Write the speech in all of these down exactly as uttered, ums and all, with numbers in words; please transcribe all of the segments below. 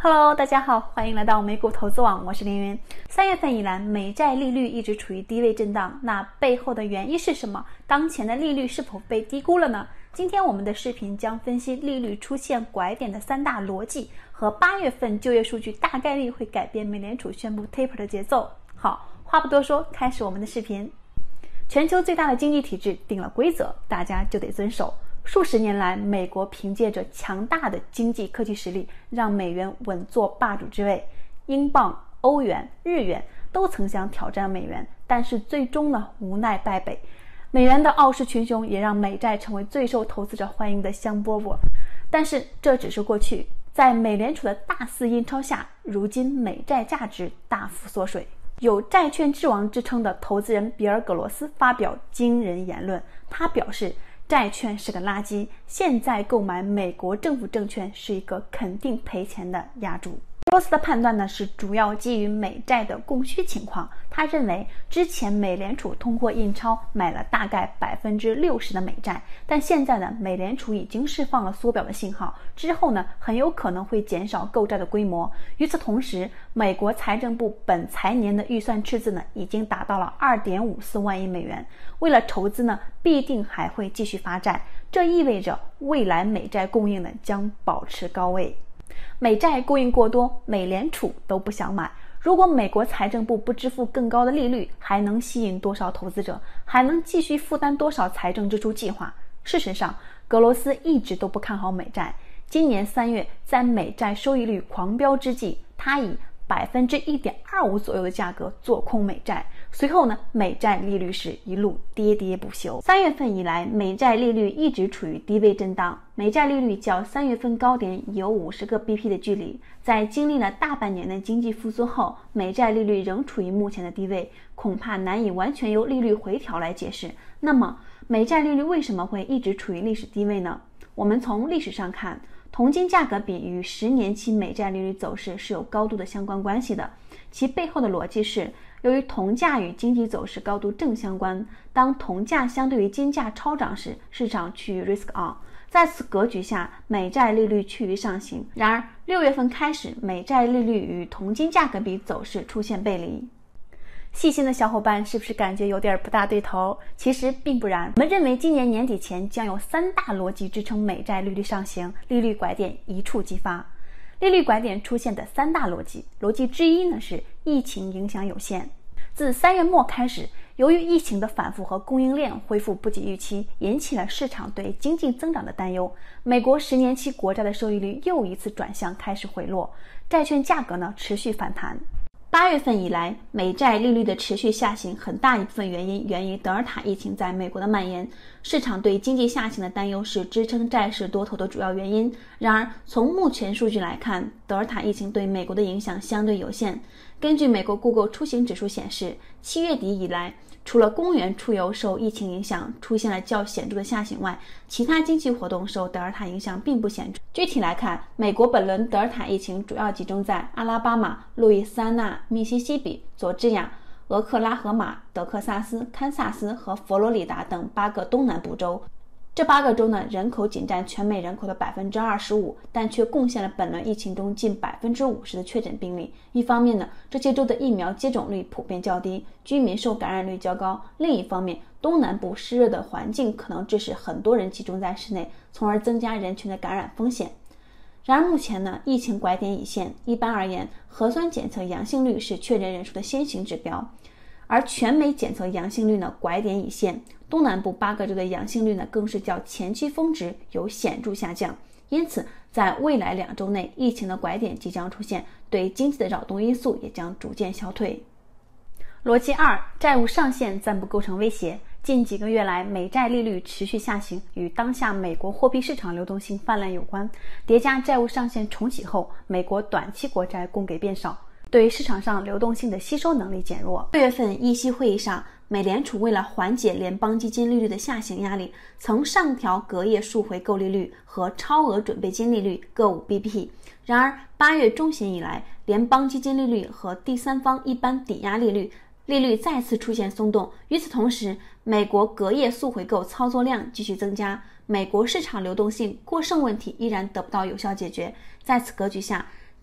Hello， 大家好，欢迎来到美股投资网，我是凌云。三月份以来，美债利率一直处于低位震荡，那背后的原因是什么？当前的利率是否被低估了呢？今天我们的视频将分析利率出现拐点的三大逻辑和八月份就业数据大概率会改变美联储宣布 taper 的节奏。好，话不多说，开始我们的视频。全球最大的经济体制定了规则，大家就得遵守。数十年来，美国凭借着强大的经济科技实力，让美元稳坐霸主之位。英镑、欧元、日元都曾想挑战美元，但是最终呢，无奈败北。美元的傲视群雄也让美债成为最受投资者欢迎的香饽饽。但是这只是过去，在美联储的大肆印钞下，如今美债价值大幅缩水。有债券之王之称的投资人比尔·葛罗斯发表惊人言论，他表示债券是个垃圾，现在购买美国政府证券是一个肯定赔钱的押注。格罗斯的判断呢是主要基于美债的供需情况，他认为之前美联储通过印钞买了大概 百分之六十 的美债，但现在呢美联储已经释放了缩表的信号，之后呢很有可能会减少购债的规模。与此同时，美国财政部本财年的预算赤字呢已经达到了 二点五四万亿美元，为了筹资呢必定还会继续发债，这意味着未来美债供应呢将保持高位。美债供应过多，美联储都不想买。如果美国财政部不支付更高的利率，还能吸引多少投资者？还能继续负担多少财政支出计划？事实上，格罗斯一直都不看好美债。今年三月，在美债收益率狂飙之际，他以 百分之一点二五 左右的价格做空美债，随后呢，美债利率是一路跌跌不休。三月份以来，美债利率一直处于低位震荡，美债利率较三月份高点有五十个 B P 的距离。在经历了大半年的经济复苏后，美债利率仍处于目前的低位，恐怕难以完全由利率回调来解释。那么，美债利率为什么会一直处于历史低位呢？我们从历史上看，铜金价格比与十年期美债利率走势是有高度的相关关系的，其背后的逻辑是，由于铜价与经济走势高度正相关，当铜价相对于金价超涨时，市场趋于 risk on， 在此格局下，美债利率趋于上行。然而六月份开始，美债利率与铜金价格比走势出现背离。细心的小伙伴是不是感觉有点不大对头？其实并不然，我们认为今年年底前将有三大逻辑支撑美债利率上行，利率拐点一触即发。利率拐点出现的三大逻辑，逻辑之一呢是疫情影响有限。自三月末开始，由于疫情的反复和供应链恢复不及预期，引起了市场对经济增长的担忧，美国十年期国债的收益率又一次转向开始回落，债券价格呢持续反弹。八月份以来，美债利率的持续下行，很大一部分原因源于德尔塔疫情在美国的蔓延。市场对经济下行的担忧是支撑债市多头的主要原因。然而，从目前数据来看，德尔塔疫情对美国的影响相对有限。根据美国 Google 出行指数显示，七月底以来，除了公园出游受疫情影响出现了较显著的下行外，其他经济活动受德尔塔影响并不显著。具体来看，美国本轮德尔塔疫情主要集中在阿拉巴马、路易斯安那、密西西比、佐治亚、俄克拉荷马、德克萨斯、堪萨斯和佛罗里达等八个东南部州。这八个州呢，人口仅占全美人口的 百分之二十五， 但却贡献了本轮疫情中近 百分之五十 的确诊病例。一方面呢，这些州的疫苗接种率普遍较低，居民受感染率较高；另一方面，东南部湿热的环境可能致使很多人集中在室内，从而增加人群的感染风险。然而目前呢，疫情拐点已现，一般而言，核酸检测阳性率是确诊人数的先行指标。而全美检测阳性率呢拐点已现，东南部八个州的阳性率呢更是较前期峰值有显著下降，因此在未来两周内，疫情的拐点即将出现，对经济的扰动因素也将逐渐消退。逻辑二，债务上限暂不构成威胁。近几个月来，美债利率持续下行，与当下美国货币市场流动性泛滥有关。叠加债务上限重启后，美国短期国债供给变少，对市场上流动性的吸收能力减弱。六月份议息会议上，美联储为了缓解联邦基金利率的下行压力，曾上调隔夜赎回购利率和超额准备金利率各五 B P。然而，八月中旬以来，联邦基金利率和第三方一般抵押利率利率再次出现松动。与此同时，美国隔夜赎回购操作量继续增加，美国市场流动性过剩问题依然得不到有效解决。在此格局下，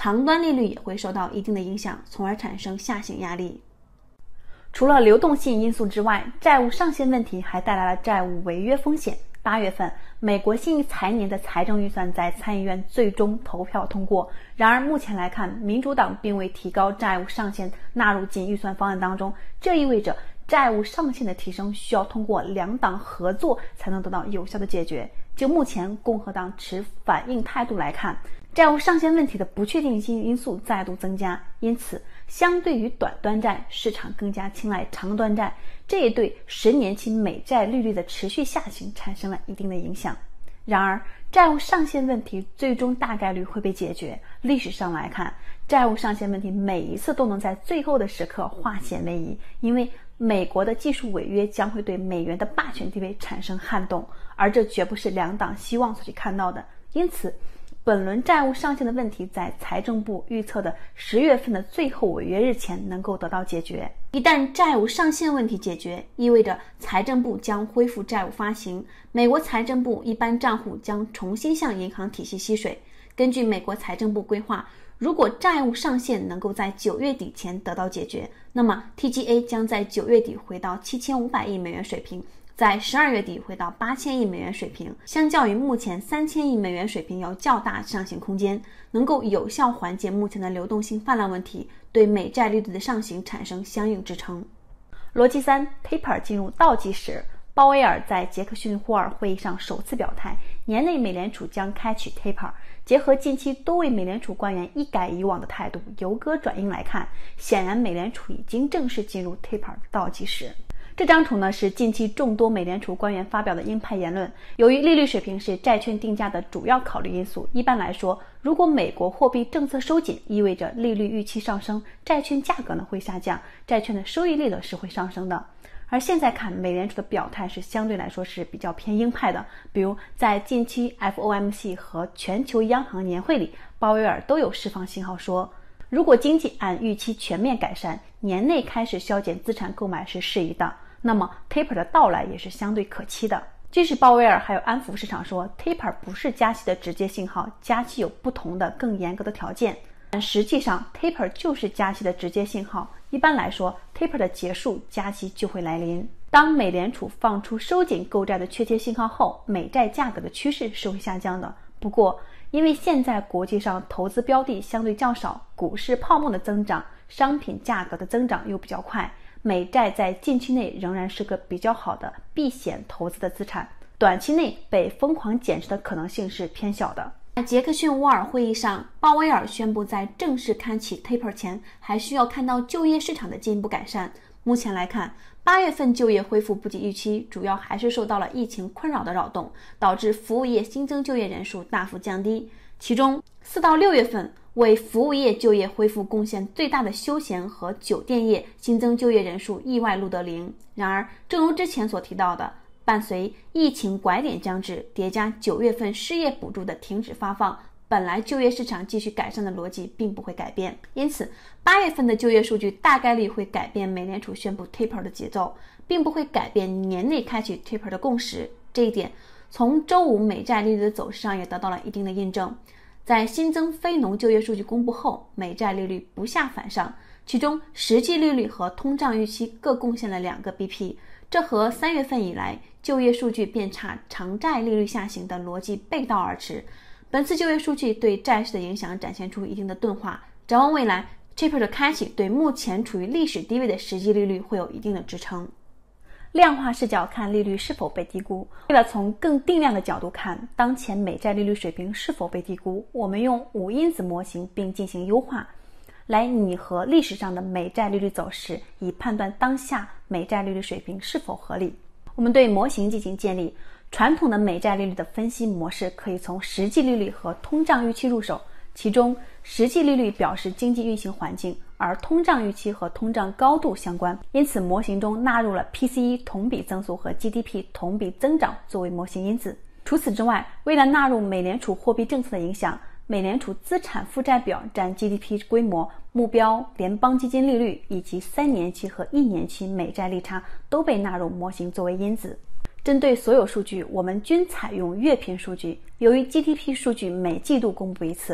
长端利率也会受到一定的影响，从而产生下行压力。除了流动性因素之外，债务上限问题还带来了债务违约风险。八月份，美国新一财年的财政预算在参议院最终投票通过。然而目前来看，民主党并未提高债务上限纳入进预算方案当中，这意味着债务上限的提升需要通过两党合作才能得到有效的解决。就目前共和党持反应态度来看，债务上限问题的不确定性因素再度增加，因此相对于短端债，市场更加青睐长端债，这也对十年期美债利率的持续下行产生了一定的影响。然而，债务上限问题最终大概率会被解决。历史上来看，债务上限问题每一次都能在最后的时刻化险为夷，因为美国的技术违约将会对美元的霸权地位产生撼动，而这绝不是两党希望所去看到的。因此，本轮债务上限的问题在财政部预测的十月份的最后违约日前能够得到解决。一旦债务上限问题解决，意味着财政部将恢复债务发行，美国财政部一般账户将重新向银行体系吸水。根据美国财政部规划，如果债务上限能够在九月底前得到解决，那么 T G A 将在九月底回到七千五百亿美元水平，在十二月底回到八千亿美元水平，相较于目前三千亿美元水平有较大上行空间，能够有效缓解目前的流动性泛滥问题，对美债利率的上行产生相应支撑。逻辑三 ，Taper 进入倒计时。鲍威尔在杰克逊霍尔会议上首次表态，年内美联储将开启 Taper。结合近期多位美联储官员一改以往的态度，由鸽转鹰来看，显然美联储已经正式进入 Taper 倒计时。这张图呢是近期众多美联储官员发表的鹰派言论。由于利率水平是债券定价的主要考虑因素，一般来说，如果美国货币政策收紧，意味着利率预期上升，债券价格呢会下降，债券的收益率呢是会上升的。而现在看，美联储的表态是相对来说是比较偏鹰派的，比如在近期 F O M C 和全球央行年会里，鲍威尔都有释放信号说，如果经济按预期全面改善，年内开始削减资产购买是适宜的，那么 Taper 的到来也是相对可期的。即使鲍威尔还有安抚市场说 Taper 不是加息的直接信号，加息有不同的更严格的条件，但实际上 Taper 就是加息的直接信号。一般来说 Taper 的结束，加息就会来临。当美联储放出收紧购债的确切信号后，美债价格的趋势是会下降的。不过因为现在国际上投资标的相对较少，股市泡沫的增长，商品价格的增长又比较快，美债在近期内仍然是个比较好的避险投资的资产，短期内被疯狂减持的可能性是偏小的。在杰克逊沃尔会议上，鲍威尔宣布在正式开启 Taper 前，还需要看到就业市场的进一步改善。目前来看，八月份就业恢复不及预期，主要还是受到了疫情困扰的扰动，导致服务业新增就业人数大幅降低。其中四到六月份为服务业就业恢复贡献最大的休闲和酒店业新增就业人数意外录得零。然而，正如之前所提到的，伴随疫情拐点将至，叠加九月份失业补助的停止发放，本来就业市场继续改善的逻辑并不会改变。因此，八月份的就业数据大概率会改变美联储宣布 Taper 的节奏，并不会改变年内开启 Taper 的共识。这一点从周五美债利率的走势上也得到了一定的印证。在新增非农就业数据公布后，美债利率不下反上，其中实际利率和通胀预期各贡献了两个 B P， 这和三月份以来就业数据变差、长债利率下行的逻辑背道而驰。本次就业数据对债市的影响展现出一定的钝化。展望未来 Taper 的开启对目前处于历史低位的实际利率会有一定的支撑。量化视角看利率是否被低估。为了从更定量的角度看当前美债利率水平是否被低估，我们用五因子模型并进行优化，来拟合历史上的美债利率走势，以判断当下美债利率水平是否合理。我们对模型进行建立。传统的美债利率的分析模式可以从实际利率和通胀预期入手，其中实际利率表示经济运行环境，而通胀预期和通胀高度相关，因此模型中纳入了 P C E 同比增速和 G D P 同比增长作为模型因子。除此之外，为了纳入美联储货币政策的影响，美联储资产负债表占 G D P 规模、目标联邦基金利率以及三年期和一年期美债利差都被纳入模型作为因子。针对所有数据，我们均采用月平数据。由于 G D P 数据每季度公布一次，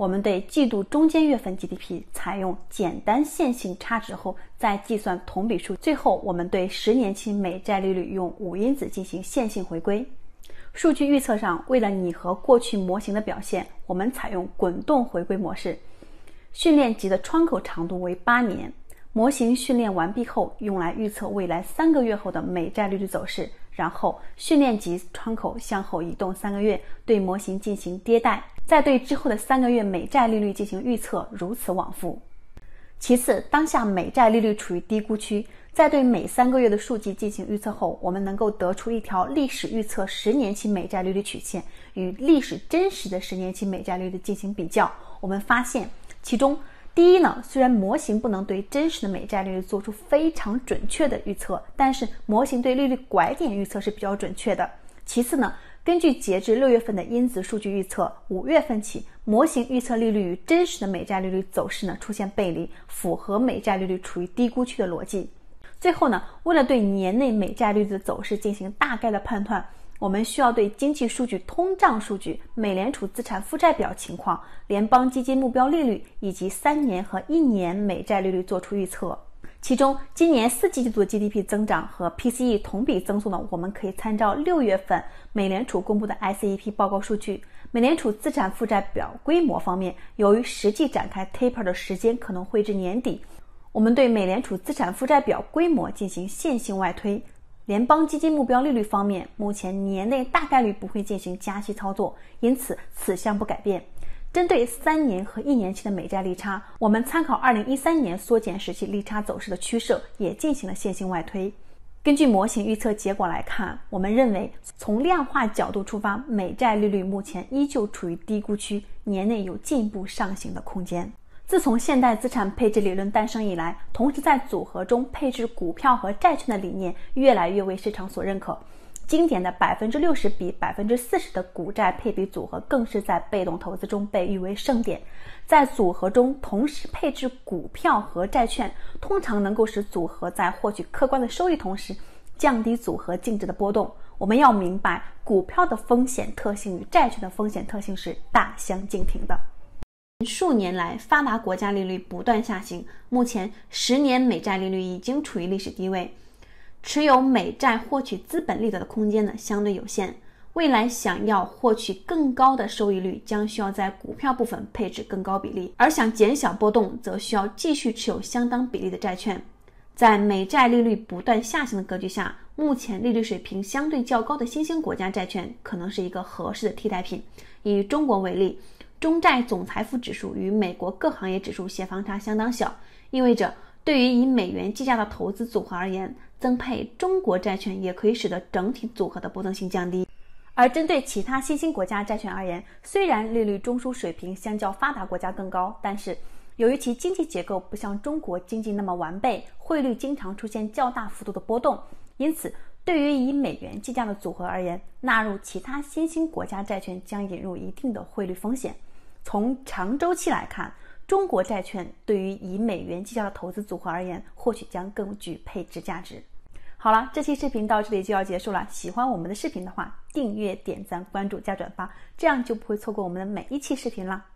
我们对季度中间月份 G D P 采用简单线性差值后再计算同比数。最后，我们对十年期美债利率用五因子进行线性回归。数据预测上，为了拟合过去模型的表现，我们采用滚动回归模式。训练集的窗口长度为八年，模型训练完毕后用来预测未来三个月后的美债利率走势，然后训练集窗口向后移动三个月，对模型进行迭代，再对之后的三个月美债利率进行预测，如此往复。其次，当下美债利率处于低估区，在对每三个月的数据进行预测后，我们能够得出一条历史预测十年期美债利率曲线与历史真实的十年期美债利率进行比较。我们发现其中第一呢，虽然模型不能对真实的美债利率做出非常准确的预测，但是模型对利率拐点预测是比较准确的。其次呢，根据截至六月份的因子数据预测，五月份起模型预测利率与真实的美债利率走势呢出现背离，符合美债利率处于低估区的逻辑。最后呢，为了对年内美债利率的走势进行大概的判断，我们需要对经济数据、通胀数据、美联储资产负债表情况、联邦基金目标利率以及三年和一年美债利率做出预测。其中，今年四季度的 G D P 增长和 P C E 同比增速呢，我们可以参照六月份美联储公布的 S E P 报告数据。美联储资产负债表规模方面，由于实际展开 taper 的时间可能会至年底，我们对美联储资产负债表规模进行线性外推。联邦基金目标利率方面，目前年内大概率不会进行加息操作，因此此项不改变。针对三年和一年期的美债利差，我们参考二零一三年缩减时期利差走势的趋势，也进行了线性外推。根据模型预测结果来看，我们认为从量化角度出发，美债利率目前依旧处于低估区，年内有进一步上行的空间。自从现代资产配置理论诞生以来，同时在组合中配置股票和债券的理念越来越为市场所认可。经典的 百分之六十 比 百分之四十 的股债配比组合更是在被动投资中被誉为盛典。在组合中同时配置股票和债券，通常能够使组合在获取客观的收益同时降低组合净值的波动。我们要明白，股票的风险特性与债券的风险特性是大相径庭的。数年来，发达国家利率不断下行，目前十年美债利率已经处于历史低位，持有美债获取资本利得的空间呢相对有限。未来想要获取更高的收益率，将需要在股票部分配置更高比例，而想减小波动，则需要继续持有相当比例的债券。在美债利率不断下行的格局下，目前利率水平相对较高的新兴国家债券可能是一个合适的替代品。以中国为例，中债总财富指数与美国各行业指数协方差相当小，意味着对于以美元计价的投资组合而言，增配中国债券也可以使得整体组合的波动性降低。而针对其他新兴国家债券而言，虽然利率中枢水平相较发达国家更高，但是由于其经济结构不像中国经济那么完备，汇率经常出现较大幅度的波动，因此对于以美元计价的组合而言，纳入其他新兴国家债券将引入一定的汇率风险。从长周期来看，中国债券对于以美元计价的投资组合而言，或许将更具配置价值。好了，这期视频到这里就要结束了。喜欢我们的视频的话，订阅、点赞、关注加转发，这样就不会错过我们的每一期视频了。